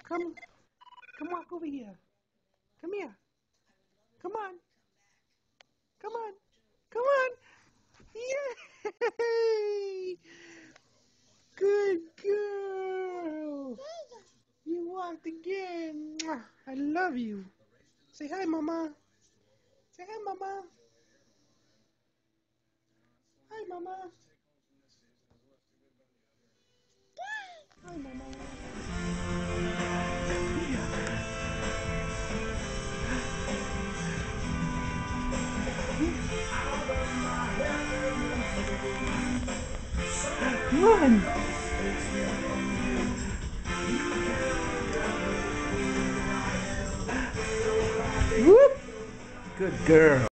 Come, come walk over here. Come here. Come on. Come on. Come on. Yay! Good girl. You walked again. Mwah. I love you. Say hi, Mama. Say hi, Mama. Hi, Mama. Hi, Mama. Run. Whoop. Good girl.